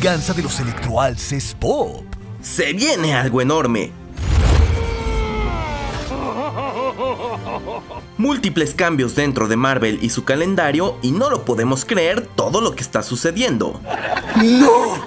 venganza de los electroalces pop. ¡Se viene algo enorme! Múltiples cambios dentro de Marvel y su calendario y no lo podemos creer todo lo que está sucediendo. ¡No!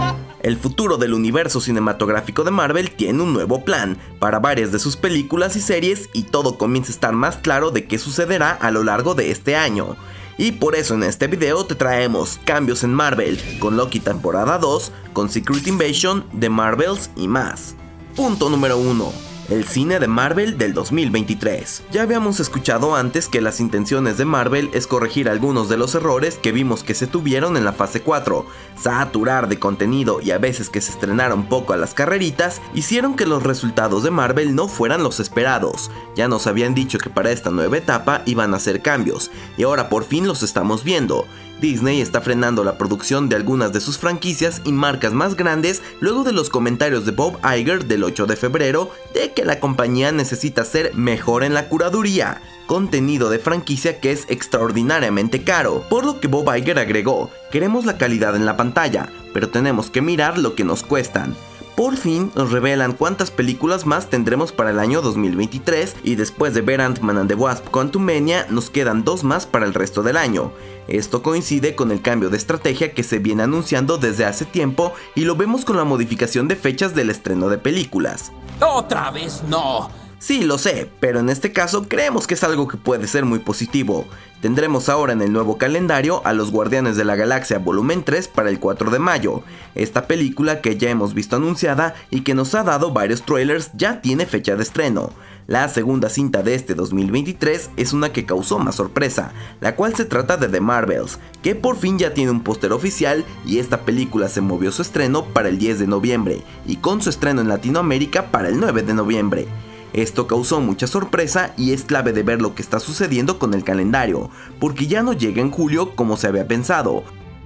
El futuro del universo cinematográfico de Marvel tiene un nuevo plan para varias de sus películas y series y todo comienza a estar más claro de qué sucederá a lo largo de este año. Y por eso en este video te traemos cambios en Marvel, con Loki temporada 2, con Secret Invasion, The Marvels y más. Punto número 1. El cine de Marvel del 2023. Ya habíamos escuchado antes que las intenciones de Marvel es corregir algunos de los errores que vimos que se tuvieron en la fase 4, saturar de contenido y a veces que se estrenaron poco a las carreritas, hicieron que los resultados de Marvel no fueran los esperados. Ya nos habían dicho que para esta nueva etapa iban a hacer cambios, y ahora por fin los estamos viendo. Disney está frenando la producción de algunas de sus franquicias y marcas más grandes luego de los comentarios de Bob Iger del 8 de febrero de que la compañía necesita ser mejor en la curaduría, contenido de franquicia que es extraordinariamente caro, por lo que Bob Iger agregó: queremos la calidad en la pantalla, pero tenemos que mirar lo que nos cuestan. Por fin nos revelan cuántas películas más tendremos para el año 2023 y después de ver Ant-Man and the Wasp: Quantumania nos quedan 2 más para el resto del año. Esto coincide con el cambio de estrategia que se viene anunciando desde hace tiempo y lo vemos con la modificación de fechas del estreno de películas. ¡Otra vez no! Sí, lo sé, pero en este caso creemos que es algo que puede ser muy positivo. Tendremos ahora en el nuevo calendario a Los Guardianes de la Galaxia Volumen 3 para el 4 de mayo. Esta película que ya hemos visto anunciada y que nos ha dado varios trailers ya tiene fecha de estreno. La segunda cinta de este 2023 es una que causó más sorpresa, la cual se trata de The Marvels, que por fin ya tiene un póster oficial y esta película se movió su estreno para el 10 de noviembre y con su estreno en Latinoamérica para el 9 de noviembre. Esto causó mucha sorpresa y es clave de ver lo que está sucediendo con el calendario, porque ya no llega en julio como se había pensado.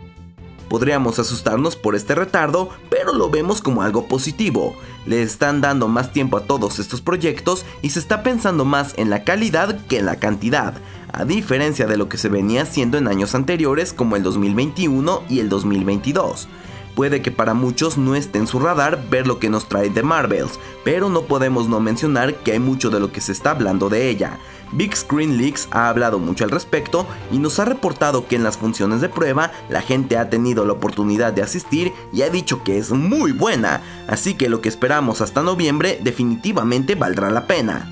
Podríamos asustarnos por este retardo, pero lo vemos como algo positivo. Le están dando más tiempo a todos estos proyectos y se está pensando más en la calidad que en la cantidad, a diferencia de lo que se venía haciendo en años anteriores como el 2021 y el 2022. Puede que para muchos no esté en su radar ver lo que nos trae The Marvels, pero no podemos no mencionar que hay mucho de lo que se está hablando de ella. Big Screen Leaks ha hablado mucho al respecto y nos ha reportado que en las funciones de prueba la gente ha tenido la oportunidad de asistir y ha dicho que es muy buena, así que lo que esperamos hasta noviembre definitivamente valdrá la pena.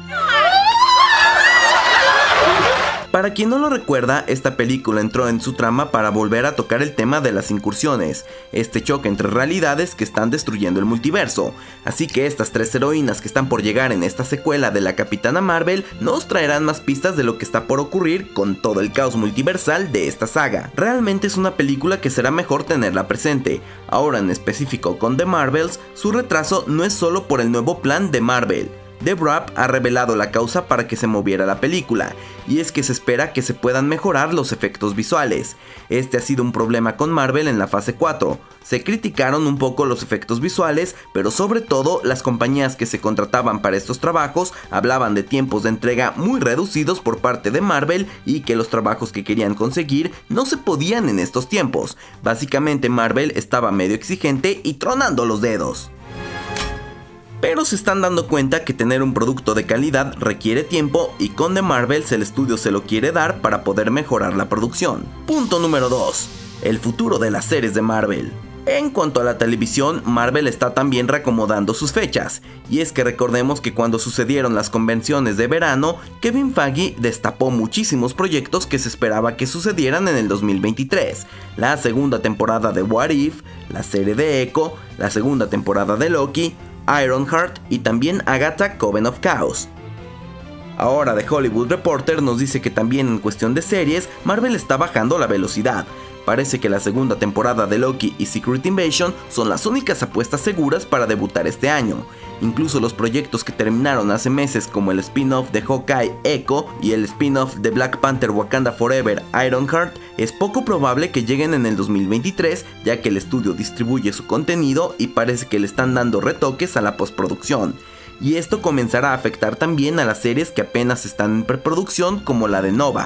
Para quien no lo recuerda, esta película entró en su trama para volver a tocar el tema de las incursiones, este choque entre realidades que están destruyendo el multiverso, así que estas 3 heroínas que están por llegar en esta secuela de la Capitana Marvel nos traerán más pistas de lo que está por ocurrir con todo el caos multiversal de esta saga. Realmente es una película que será mejor tenerla presente. Ahora en específico con The Marvels, su retraso no es solo por el nuevo plan de Marvel. The Wrap ha revelado la causa para que se moviera la película, y es que se espera que se puedan mejorar los efectos visuales. Este ha sido un problema con Marvel en la fase 4. Se criticaron un poco los efectos visuales, pero sobre todo las compañías que se contrataban para estos trabajos hablaban de tiempos de entrega muy reducidos por parte de Marvel y que los trabajos que querían conseguir no se podían en estos tiempos. Básicamente Marvel estaba medio exigente y tronando los dedos. Pero se están dando cuenta que tener un producto de calidad requiere tiempo y con The Marvels el estudio se lo quiere dar para poder mejorar la producción. Punto número 2. El futuro de las series de Marvel. En cuanto a la televisión, Marvel está también reacomodando sus fechas, y es que recordemos que cuando sucedieron las convenciones de verano, Kevin Feige destapó muchísimos proyectos que se esperaba que sucedieran en el 2023, la segunda temporada de What If, la serie de Echo, la segunda temporada de Loki, Ironheart y también Agatha Coven of Chaos. Ahora The Hollywood Reporter nos dice que también en cuestión de series, Marvel está bajando la velocidad. Parece que la segunda temporada de Loki y Secret Invasion son las únicas apuestas seguras para debutar este año. Incluso los proyectos que terminaron hace meses como el spin-off de Hawkeye Echo y el spin-off de Black Panther Wakanda Forever Ironheart es poco probable que lleguen en el 2023, ya que el estudio distribuye su contenido y parece que le están dando retoques a la postproducción. Y esto comenzará a afectar también a las series que apenas están en preproducción como la de Nova.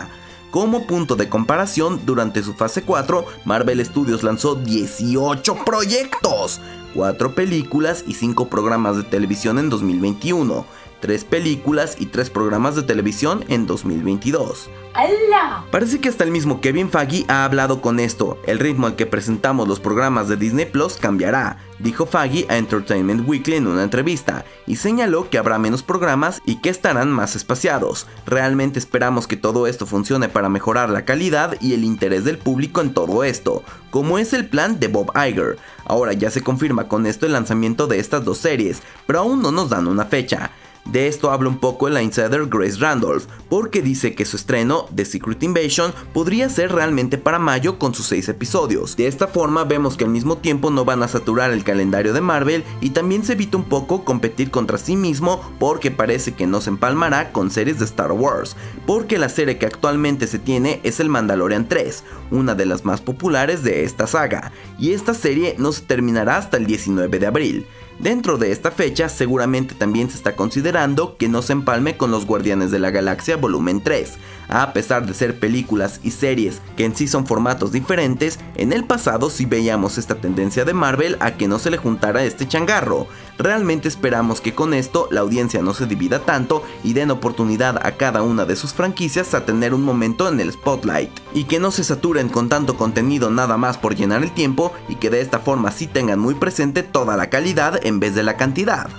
Como punto de comparación, durante su fase 4, Marvel Studios lanzó 18 proyectos, 4 películas y 5 programas de televisión en 2021, 3 películas y 3 programas de televisión en 2022. ¡Hala! Parece que hasta el mismo Kevin Feige ha hablado con esto. El ritmo al que presentamos los programas de Disney Plus cambiará, dijo Feige a Entertainment Weekly en una entrevista, y señaló que habrá menos programas y que estarán más espaciados. Realmente esperamos que todo esto funcione para mejorar la calidad y el interés del público en todo esto, como es el plan de Bob Iger. Ahora ya se confirma con esto el lanzamiento de estas 2 series, pero aún no nos dan una fecha. De esto habla un poco la insider Grace Randolph, porque dice que su estreno, The Secret Invasion, podría ser realmente para mayo con sus 6 episodios. De esta forma vemos que al mismo tiempo no van a saturar el calendario de Marvel y también se evita un poco competir contra sí mismo, porque parece que no se empalmará con series de Star Wars, porque la serie que actualmente se tiene es el Mandalorian 3, una de las más populares de esta saga, y esta serie no se terminará hasta el 19 de abril. Dentro de esta fecha seguramente también se está considerando que no se empalme con los Guardianes de la Galaxia Volumen 3. A pesar de ser películas y series que en sí son formatos diferentes, en el pasado sí veíamos esta tendencia de Marvel a que no se le juntara este changarro. Realmente esperamos que con esto la audiencia no se divida tanto y den oportunidad a cada una de sus franquicias a tener un momento en el spotlight, y que no se saturen con tanto contenido nada más por llenar el tiempo, y que de esta forma sí tengan muy presente toda la calidad en vez de la cantidad.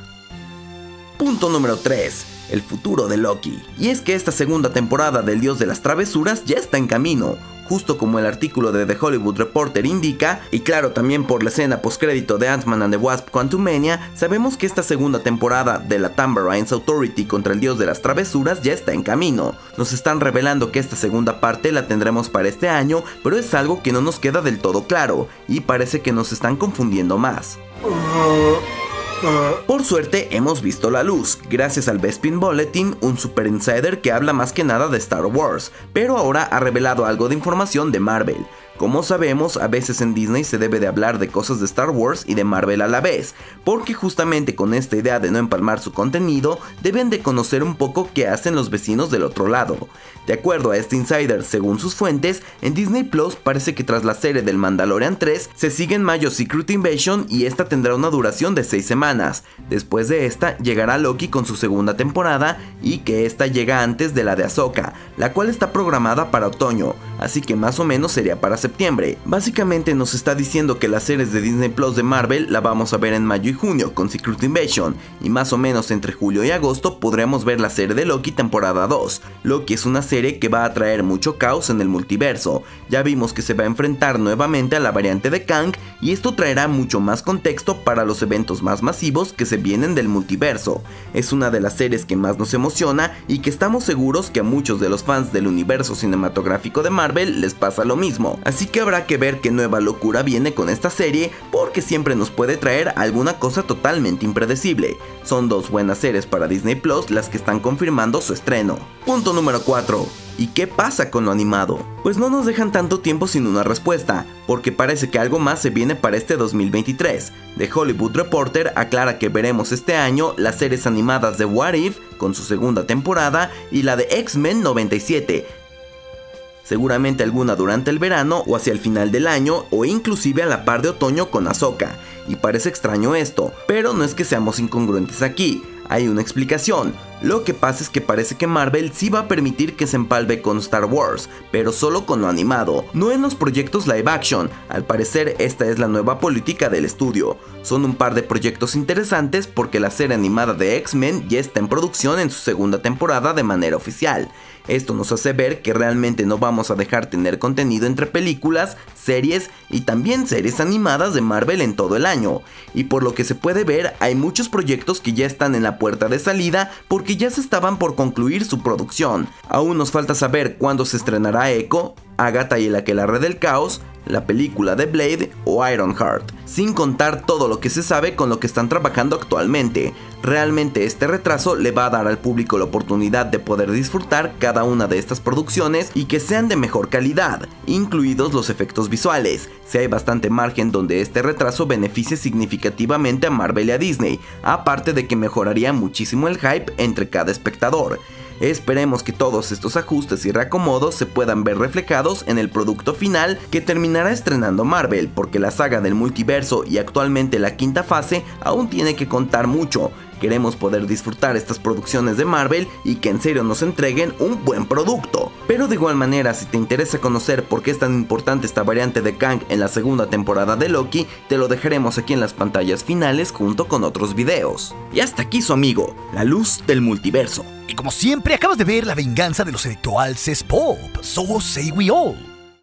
Punto número 3. El futuro de Loki. Y es que esta segunda temporada del Dios de las Travesuras ya está en camino, justo como el artículo de The Hollywood Reporter indica, y claro también por la escena postcrédito de Ant-Man and the Wasp Quantumania, sabemos que esta segunda temporada de la Tambarines Authority contra el Dios de las Travesuras ya está en camino. Nos están revelando que esta segunda parte la tendremos para este año, pero es algo que no nos queda del todo claro, y parece que nos están confundiendo más. Por suerte hemos visto la luz, gracias al Bespin Bulletin, un super insider que habla más que nada de Star Wars, pero ahora ha revelado algo de información de Marvel. Como sabemos, a veces en Disney se debe de hablar de cosas de Star Wars y de Marvel a la vez, porque justamente con esta idea de no empalmar su contenido, deben de conocer un poco qué hacen los vecinos del otro lado. De acuerdo a este insider, según sus fuentes, en Disney Plus parece que tras la serie del Mandalorian 3, se sigue en mayo Secret Invasion y esta tendrá una duración de 6 semanas. Después de esta, llegará Loki con su segunda temporada, y que esta llega antes de la de Ahsoka, la cual está programada para otoño, así que más o menos sería para septiembre. Básicamente nos está diciendo que las series de Disney Plus de Marvel la vamos a ver en mayo y junio con Secret Invasion, y más o menos entre julio y agosto podremos ver la serie de Loki temporada 2. Loki es una serie que va a traer mucho caos en el multiverso. Ya vimos que se va a enfrentar nuevamente a la variante de Kang, y esto traerá mucho más contexto para los eventos más masivos que se vienen del multiverso. Es una de las series que más nos emociona y que estamos seguros que a muchos de los fans del universo cinematográfico de Marvel les pasa lo mismo. Así que habrá que ver qué nueva locura viene con esta serie, porque siempre nos puede traer alguna cosa totalmente impredecible. Son 2 buenas series para Disney Plus las que están confirmando su estreno. Punto número 4. ¿Y qué pasa con lo animado? Pues no nos dejan tanto tiempo sin una respuesta, porque parece que algo más se viene para este 2023. The Hollywood Reporter aclara que veremos este año las series animadas de What If con su segunda temporada y la de X-Men 97. Seguramente alguna durante el verano o hacia el final del año, o inclusive a la par de otoño con Ahsoka. Y parece extraño esto, pero no es que seamos incongruentes aquí, hay una explicación. Lo que pasa es que parece que Marvel sí va a permitir que se empalme con Star Wars, pero solo con lo animado, no en los proyectos live action. Al parecer esta es la nueva política del estudio. Son un par de proyectos interesantes porque la serie animada de X-Men ya está en producción en su segunda temporada de manera oficial. Esto nos hace ver que realmente no vamos a dejar tener contenido entre películas, series y también series animadas de Marvel en todo el año. Y por lo que se puede ver, hay muchos proyectos que ya están en la puerta de salida porque ya se estaban por concluir su producción. Aún nos falta saber cuándo se estrenará Echo, Agatha y el Aquelarre del Caos, la película de Blade o Ironheart, sin contar todo lo que se sabe con lo que están trabajando actualmente. Realmente este retraso le va a dar al público la oportunidad de poder disfrutar cada una de estas producciones y que sean de mejor calidad, incluidos los efectos visuales. Si hay bastante margen donde este retraso beneficie significativamente a Marvel y a Disney, aparte de que mejoraría muchísimo el hype entre cada espectador. Esperemos que todos estos ajustes y reacomodos se puedan ver reflejados en el producto final que terminará estrenando Marvel, porque la saga del multiverso y actualmente la quinta fase aún tiene que contar mucho. Queremos poder disfrutar estas producciones de Marvel y que en serio nos entreguen un buen producto. Pero de igual manera, si te interesa conocer por qué es tan importante esta variante de Kang en la segunda temporada de Loki, te lo dejaremos aquí en las pantallas finales junto con otros videos. Y hasta aquí su amigo, la luz del multiverso. Y como siempre, acabas de ver la venganza de los intelectuales pop. So say we all.